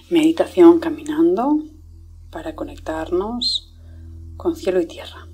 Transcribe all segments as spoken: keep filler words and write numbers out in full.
Meditación caminando para conectarnos con cielo y tierra.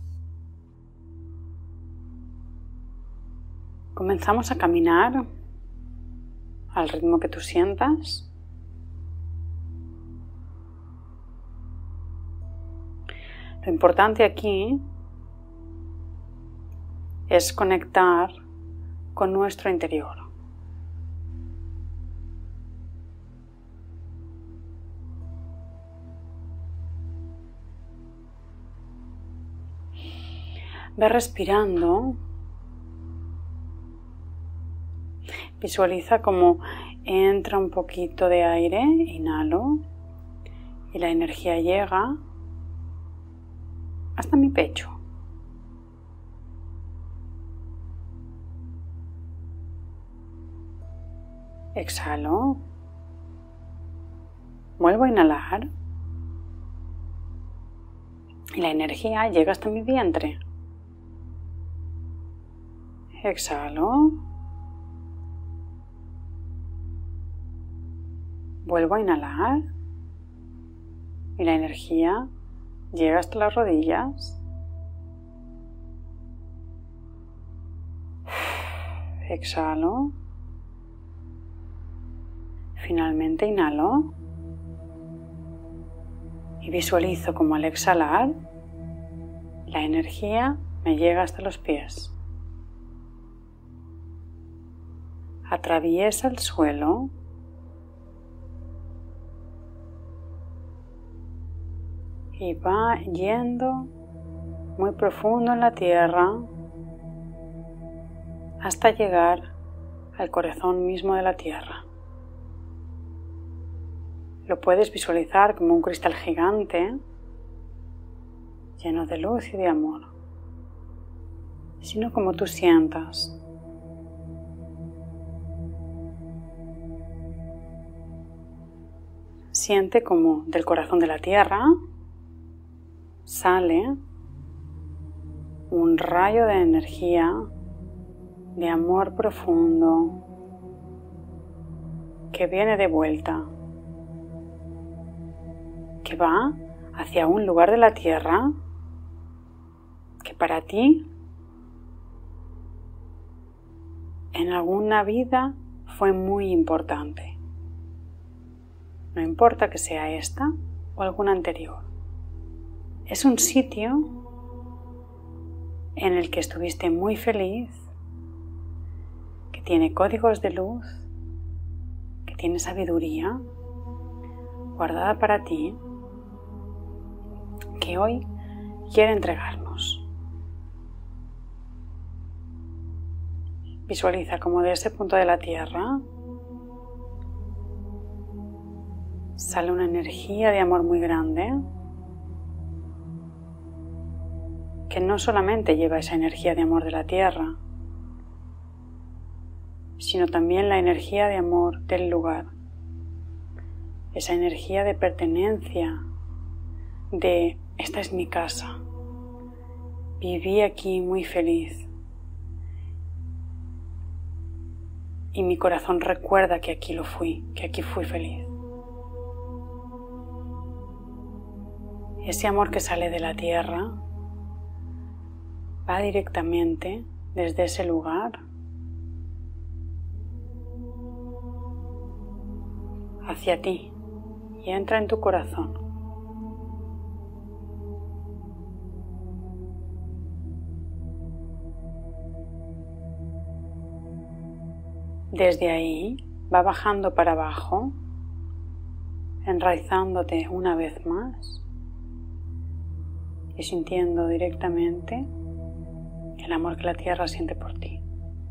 Comenzamos a caminar al ritmo que tú sientas. Lo importante aquí es conectar con nuestro interior. Ve respirando. Visualiza cómo entra un poquito de aire, inhalo, y la energía llega hasta mi pecho. Exhalo. Vuelvo a inhalar. Y la energía llega hasta mi vientre. Exhalo. Vuelvo a inhalar. Y la energía llega hasta las rodillas. Exhalo. Finalmente inhalo. Y visualizo como al exhalar, la energía me llega hasta los pies. Atraviesa el suelo y va yendo muy profundo en la tierra hasta llegar al corazón mismo de la tierra. Lo puedes visualizar como un cristal gigante lleno de luz y de amor, sino como tú sientas. Siente como del corazón de la tierra sale un rayo de energía, de amor profundo, que viene de vuelta, que va hacia un lugar de la tierra que para ti en alguna vida fue muy importante. No importa que sea esta o alguna anterior. Es un sitio en el que estuviste muy feliz, que tiene códigos de luz, que tiene sabiduría guardada para ti, que hoy quiere entregarnos. Visualiza como de ese punto de la tierra sale una energía de amor muy grande que no solamente lleva esa energía de amor de la tierra, sino también la energía de amor del lugar, esa energía de pertenencia, de esta es mi casa, viví aquí muy feliz y mi corazón recuerda que aquí lo fui, que aquí fui feliz. Ese amor que sale de la tierra va directamente desde ese lugar hacia ti y entra en tu corazón. Desde ahí va bajando para abajo, enraizándote una vez más y sintiendo directamente el amor que la tierra siente por ti.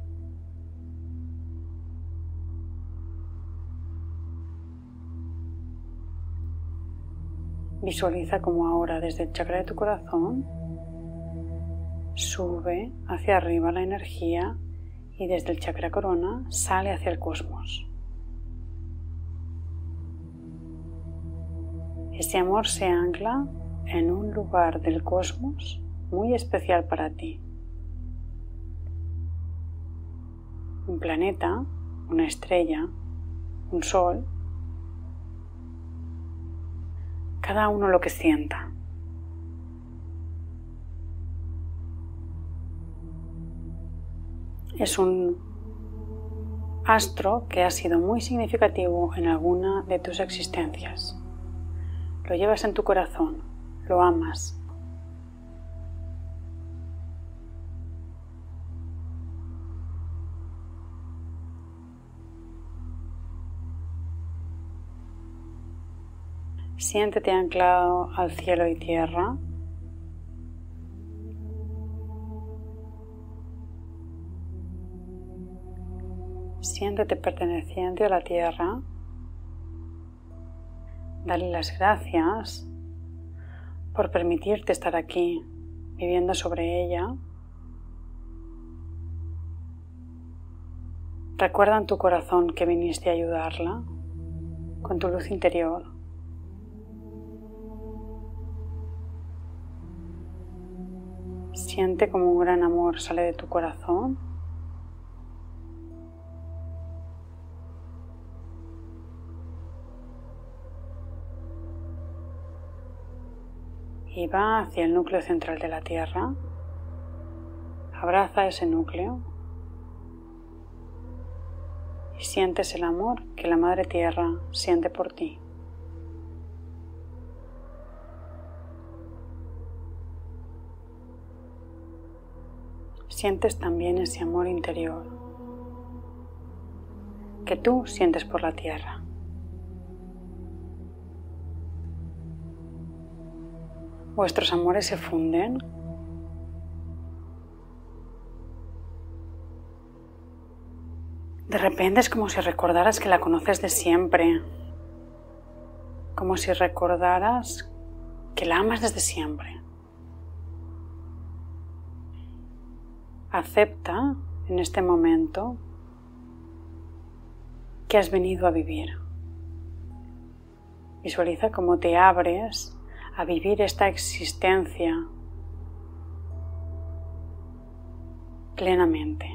Visualiza como ahora desde el chakra de tu corazón sube hacia arriba la energía y desde el chakra corona sale hacia el cosmos. Ese amor se ancla en un lugar del cosmos muy especial para ti. Un planeta, una estrella, un sol cada uno lo que sienta. Es un astro que ha sido muy significativo en alguna de tus existencias. Lo llevas en tu corazón, lo amas. Siéntete anclado al cielo y tierra. Siéntete perteneciente a la tierra. Dale las gracias por permitirte estar aquí, viviendo sobre ella. Recuerda en tu corazón que viniste a ayudarla con tu luz interior. Siente como un gran amor sale de tu corazón. Y va hacia el núcleo central de la Tierra. Abraza ese núcleo. Y sientes el amor que la Madre Tierra siente por ti. Sientes también ese amor interior que tú sientes por la Tierra. Vuestros amores se funden. De repente es como si recordaras que la conoces de siempre, como si recordaras que la amas desde siempre. Acepta en este momento que has venido a vivir. Visualiza cómo te abres a vivir esta existencia plenamente.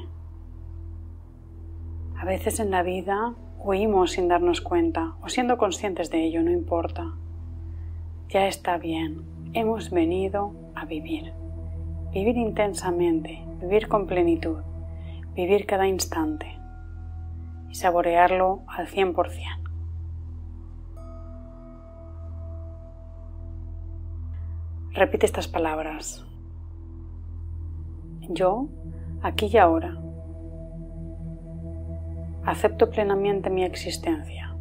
A veces en la vida huimos sin darnos cuenta o siendo conscientes de ello, no importa. Ya está bien, hemos venido a vivir. Vivir intensamente, vivir con plenitud, vivir cada instante y saborearlo al cien por cien. Repite estas palabras. Yo, aquí y ahora, acepto plenamente mi existencia.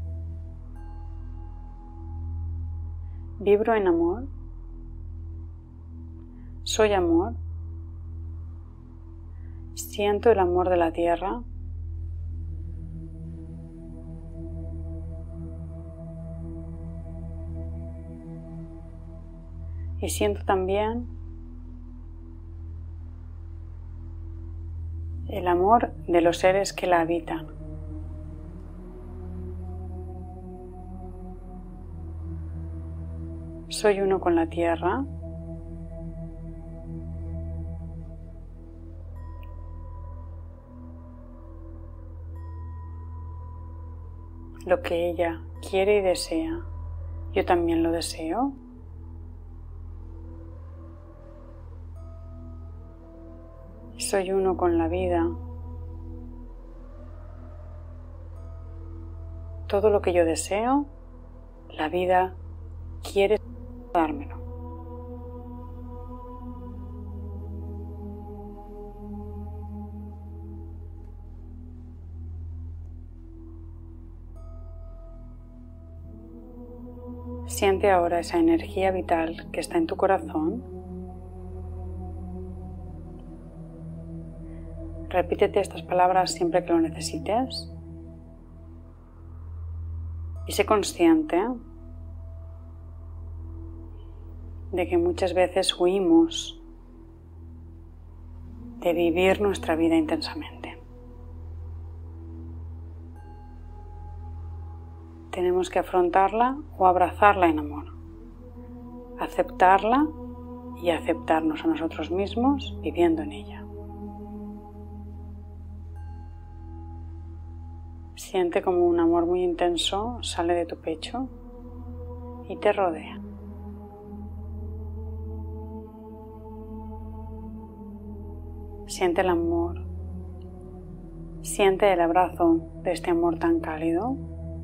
Vibro en amor. Soy amor. Siento el amor de la tierra. Y siento también el amor de los seres que la habitan. Soy uno con la tierra. Lo que ella quiere y desea, yo también lo deseo. Soy uno con la vida. Todo lo que yo deseo, la vida quiere dármelo. Siente ahora esa energía vital que está en tu corazón. Repítete estas palabras siempre que lo necesites. Y sé consciente de que muchas veces huimos de vivir nuestra vida intensamente. Tenemos que afrontarla o abrazarla en amor, aceptarla y aceptarnos a nosotros mismos viviendo en ella. Siente como un amor muy intenso sale de tu pecho y te rodea. Siente el amor. Siente el abrazo de este amor tan cálido.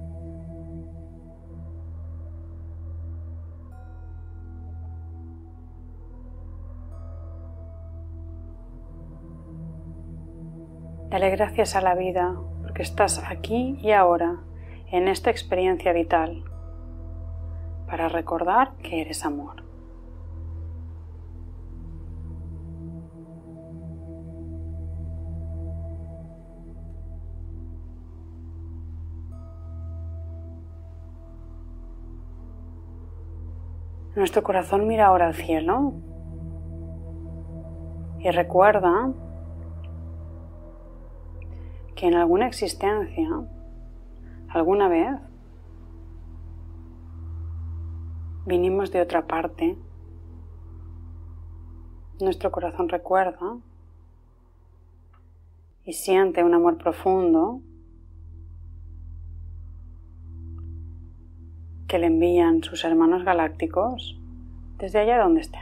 Dale gracias a la vida porque estás aquí y ahora en esta experiencia vital para recordar que eres amor. Nuestro corazón mira ahora al cielo y recuerda que en alguna existencia, alguna vez, vinimos de otra parte. Nuestro corazón recuerda y siente un amor profundo que le envían sus hermanos galácticos desde allá donde estén.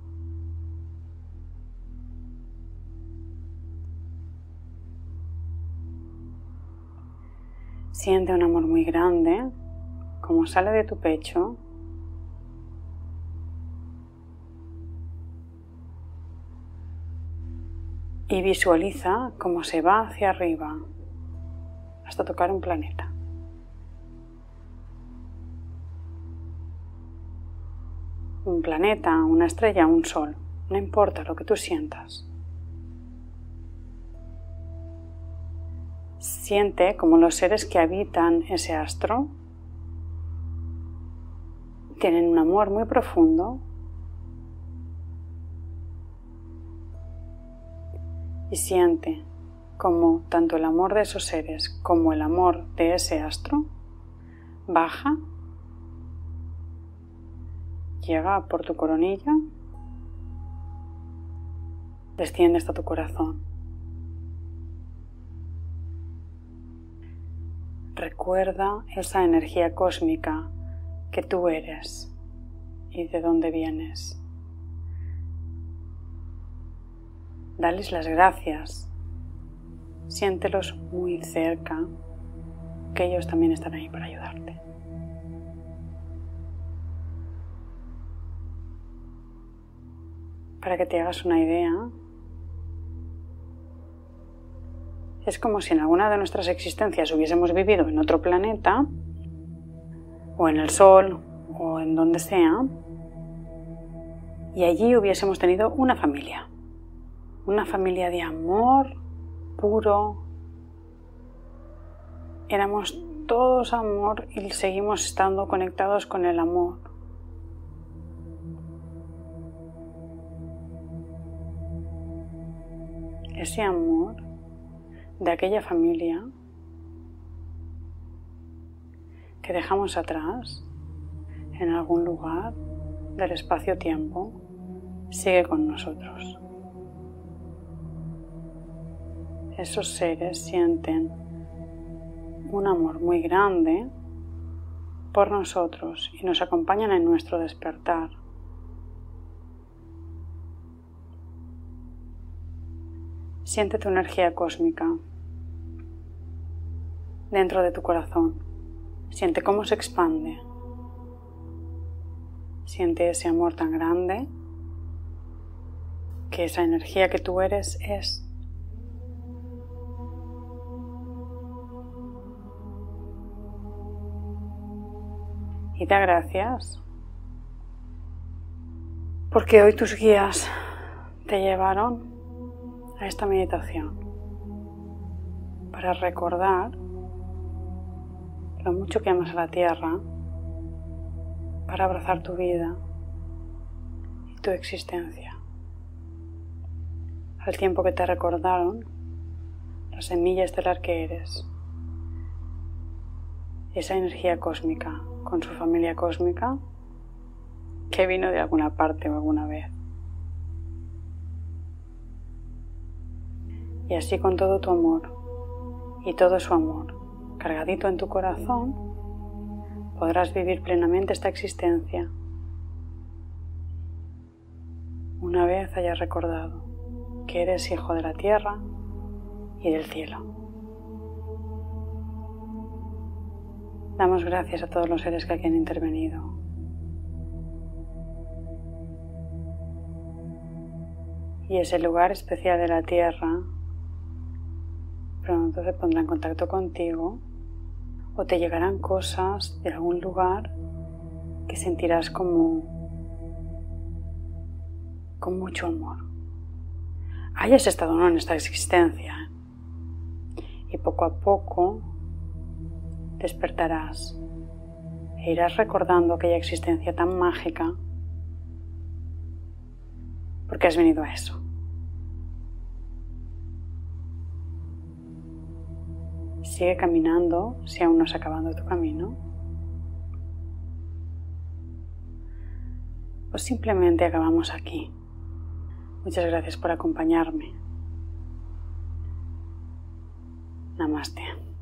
Siente un amor muy grande, como sale de tu pecho, y visualiza cómo se va hacia arriba hasta tocar un planeta. Un planeta, una estrella, un sol, no importa lo que tú sientas. Siente como los seres que habitan ese astro tienen un amor muy profundo y siente como tanto el amor de esos seres como el amor de ese astro baja, llega por tu coronilla, desciende hasta tu corazón. Recuerda esa energía cósmica que tú eres y de dónde vienes. Dales las gracias. Siéntelos muy cerca, que ellos también están ahí para ayudarte. Para que te hagas una idea, es como si en alguna de nuestras existencias hubiésemos vivido en otro planeta, o en el Sol, o en donde sea, y allí hubiésemos tenido una familia. Una familia de amor puro. Éramos todos amor y seguimos estando conectados con el amor. Ese amor de aquella familia que dejamos atrás en algún lugar del espacio-tiempo sigue con nosotros. Esos seres sienten un amor muy grande por nosotros y nos acompañan en nuestro despertar. Siente tu energía cósmica dentro de tu corazón. Siente cómo se expande. Siente ese amor tan grande que esa energía que tú eres es. Y da gracias porque hoy tus guías te llevaron a esta meditación para recordar lo mucho que amas a la tierra, para abrazar tu vida y tu existencia, al tiempo que te recordaron la semilla estelar que eres, esa energía cósmica con su familia cósmica que vino de alguna parte o alguna vez. Y así con todo tu amor y todo su amor cargadito en tu corazón, podrás vivir plenamente esta existencia una vez hayas recordado que eres hijo de la tierra y del cielo. Damos gracias a todos los seres que aquí han intervenido. Y ese lugar especial de la tierra pronto se pondrá en contacto contigo o te llegarán cosas de algún lugar que sentirás como con mucho amor. Hayas estado o no en esta existencia, y poco a poco despertarás e irás recordando aquella existencia tan mágica porque has venido a eso. Sigue caminando si aún no has acabado tu camino. O simplemente acabamos aquí. Muchas gracias por acompañarme. Namaste.